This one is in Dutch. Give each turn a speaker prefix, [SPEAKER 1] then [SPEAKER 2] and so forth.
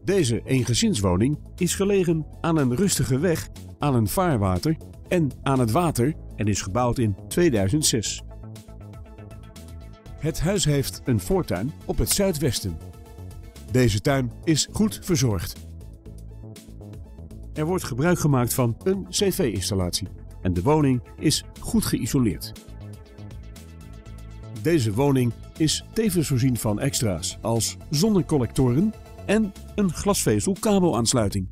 [SPEAKER 1] Deze eengezinswoning is gelegen aan een rustige weg, aan een vaarwater en aan het water en is gebouwd in 2006. Het huis heeft een voortuin op het zuidwesten. Deze tuin is goed verzorgd. Er wordt gebruik gemaakt van een cv-installatie en de woning is goed geïsoleerd. Deze woning is tevens voorzien van extra's als zonnecollectoren en een glasvezelkabelaansluiting.